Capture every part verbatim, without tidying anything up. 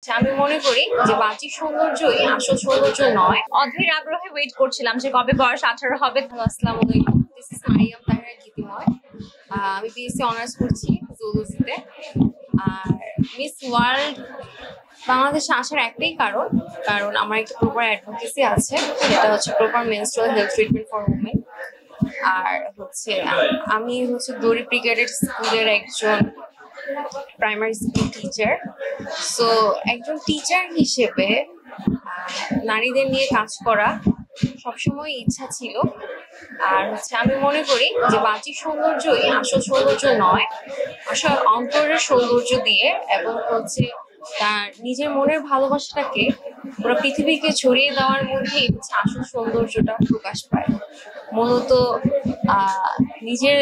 আমি মনে করি যে বাহ্যিক সৌন্দর্যই আসল সৌন্দর্য নয়। অধীর আগ্রহে ওয়েট করছিলাম যে কবে বয়স আঠারো হবে। আসসালামু আলাইকুম, দিস ইজ মারিয়াম তাহরা গীতিময়। আমি বিএসসি অনার্স করছি জুলজিতে। আর মিস ওয়ার্ল্ড বাংলাদেশে আসার একটাই কারণ কারণ আমার একটা প্রপার অ্যাডভোকেসি আছে, সেটা হচ্ছে proper menstrual health treatment for women. আর হচ্ছে আমি হচ্ছে দড়ি ব্রিগেডের স্কুলের একজন প্রাইমারি স্কুল টিচার। সো একজন টিচার হিসেবে নারীদের নিয়ে কাজ করা সবসময় ইচ্ছা ছিল। আর হচ্ছে আমি মনে করি যে বাহ্যিক সৌন্দর্যই আসল সৌন্দর্য নয়, আসল অন্তরের সৌন্দর্য দিয়ে এবং হচ্ছে তার নিজের মনের ভালোবাসাটাকে পুরো পৃথিবীকে ছড়িয়ে দেওয়ার মধ্যেই হচ্ছে আসল সৌন্দর্যটা প্রকাশ পায়। মূলত আহ নিজের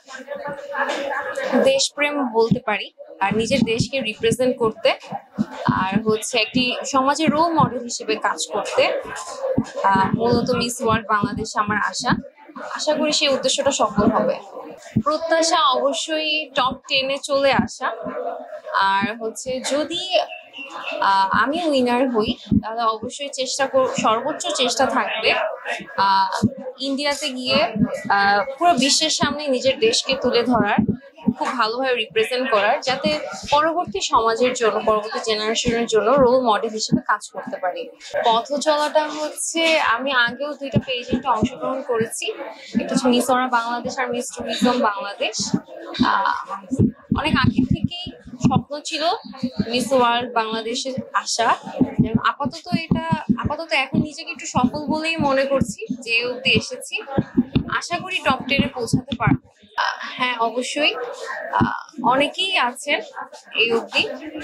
দেশপ্রেম বলতে পারি, আর নিজের দেশকে রিপ্রেজেন্ট করতে, আর হচ্ছে একটি সমাজের রোল মডেল হিসেবে কাজ করতে আহ মূলত মিস ওয়ার্ল্ড বাংলাদেশে আমার আশা। আশা করি সেই উদ্দেশ্যটা সফল হবে। প্রত্যাশা অবশ্যই টপ টেনে চলে আসা। আর হচ্ছে যদি আমি উইনার হই তাহলে অবশ্যই চেষ্টা কর সর্বোচ্চ চেষ্টা থাকবে আহ ইন্ডিয়াতে গিয়ে আহ পুরো বিশ্বের সামনে নিজের দেশকে তুলে ধরার, খুব ভালোভাবে রিপ্রেজেন্ট করার, যাতে পরবর্তী সমাজের জন্য, পরবর্তী জেনারেশনের জন্য রোল মডেল হিসেবে কাজ করতে পারি। পথ চলাটা হচ্ছে আমি আগেও দুইটা পেজেন্টে অংশগ্রহণ করেছি, একটা হচ্ছে মিস ওরা বাংলাদেশ আর মিস ট্যুরিজম বাংলাদেশ। আহ অনেক আগে থেকেই স্বপ্ন ছিল মিস ওয়ার্ল্ড বাংলাদেশে আসা। আপাতত এটা আপাতত এখন নিজেকে একটু সফল বলেই মনে করছি যে অব্দি এসেছি। আশা করি টপ টেনে পৌঁছাতে পারবো। হ্যাঁ, অবশ্যই অনেকেই আছেন এই অবধি,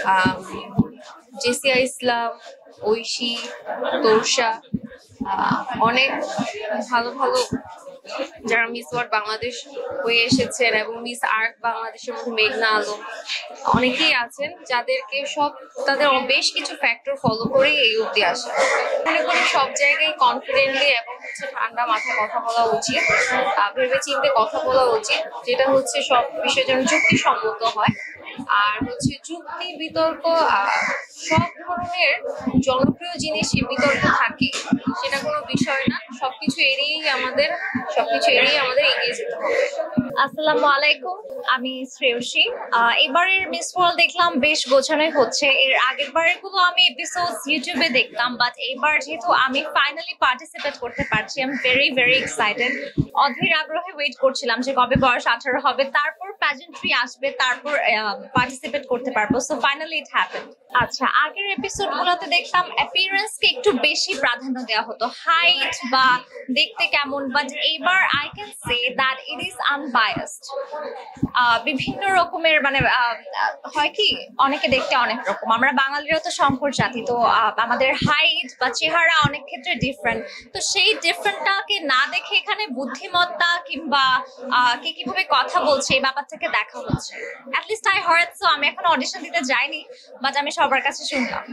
জেসিয়া ইসলাম, ঐশী, তোরসা, অনেক ভালো ভালো যারা মিস ওয়ার্ল্ড বাংলাদেশ হয়ে এসেছেন, এবং মিস আর্ট বাংলাদেশের মধ্যে মেঘনা আলম, অনেকেই আছেন যাদেরকে সব তাদের বেশ কিছু ফ্যাক্টর ফলো করেই এই অবধি আসা। মনে করি সব জায়গায় কনফিডেন্টলি এবং হচ্ছে ঠান্ডা মাথায় কথা বলা উচিত, ভেবে চিন্তে কথা বলা উচিত, যেটা হচ্ছে সব বিষয় যেন যুক্তিসম্মত হয়। আর হচ্ছে যুক্তি বিতর্ক, সব ধরনের জনপ্রিয় জিনিসই বিতর্ক থাকে, সেটা কোনো বিষয় না। সবকিছু এড়িয়েই আমাদের সবকিছু এড়িয়ে আমাদের এগিয়ে যেতে হবে। আসসালামু আলাইকুম, আমি শ্রেয়সী। এবারের মিস ওয়ার্ল্ড দেখলাম বেশ গোছানোই হচ্ছে। এর আগের বারের গুলো আমি এপিসোডস ইউটিউবে দেখতাম, বাট এবার যেহেতু আমি ফাইনালি পার্টিসিপেট করতে পারছি, I am very very excited. অধীর আগ্রহে ওয়েট করছিলাম যে কবে বয়স আঠারো হবে, তারপর প্যাজেন্ট্রি আসবে, তারপর পার্টিসিপেট করতে পারবো। So finally it happened. আচ্ছা, আগের এপিসোড গুলোতে দেখতাম অ্যাপিয়ারেন্সকে একটু বেশি প্রাধান্য দেওয়া হতো, হাইট বা দেখতে কেমন, বাট এইবার I can say that it is unbiased. বিভিন্ন রকমের মানে হয় কি, অনেকে দেখতে অনেক রকম, আমরা বাঙালিরা তো সংকর জাতি, তো আমাদের হাইট বা চেহারা অনেক ক্ষেত্রে ডিফারেন্ট। তো সেই ডিফারেন্টটাকে না দেখে এখানে বুদ্ধিমত্তা কিংবা কে কিভাবে কথা বলছে এই ব্যাপারটাকে দেখা হচ্ছে। At least I heard so. আমি এখন অডিশন দিতে যাইনি, বাট আমি সবার কাছে শুনলাম।